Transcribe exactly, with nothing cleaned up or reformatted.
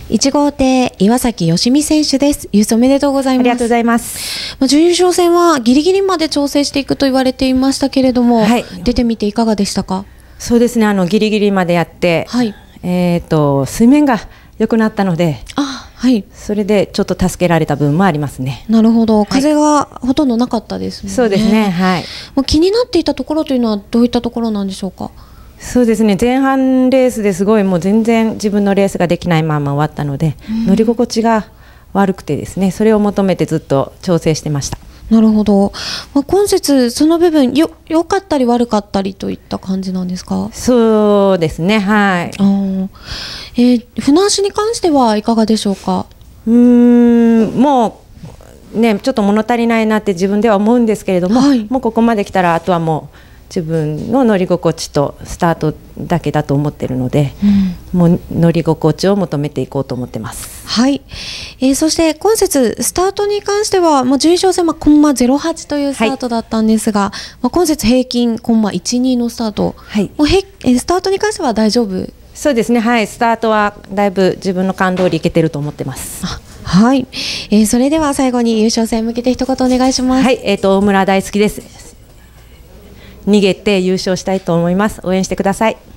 いち号艇岩崎良美選手です。優勝おめでとうございます。 ありがとうございます。 まあ、準優勝戦はギリギリまで調整していくと言われていましたけれども、はい、出てみていかがでしたか？ そうですね、あのギリギリまでやって、はい、えーと水面が良くなったので、 あ、はい、 それでちょっと助けられた分もありますね。 なるほど、風がほとんどなかったですもんね。 そうですね、はい。 もう気になっていたところというのはどういったところなんでしょうか？ そうですね、前半レースですごいもう全然自分のレースができないまま終わったので、乗り心地が悪くてですね、それを求めてずっと調整してました。 なるほど、まあ、今節その部分よ良かったり悪かったりといった感じなんですか？ そうですね、はい。 あ、えー、船足に関してはいかがでしょうか？ うーん、もうねちょっと物足りないなって自分では思うんですけれども、はい、もうここまで来たらあとはもう自分の乗り心地とスタートだけだと思っているので、うん、もう乗り心地を求めていこうと思ってます。 はい、えー、そして今節スタートに関しては、まあ、準優勝戦はコンマゼロはちというスタートだったんですが、はい、まあ、今節平均コンマいちにのスタート、はい、もうへえー、スタートに関しては大丈夫？ そうですね、はい、スタートはだいぶ自分の感通りいけてると思ってます。 はい、えー、それでは最後に優勝戦に向けて一言お願いします。 はい、えーと大村大好きです。逃げて優勝したいと思います。応援してください。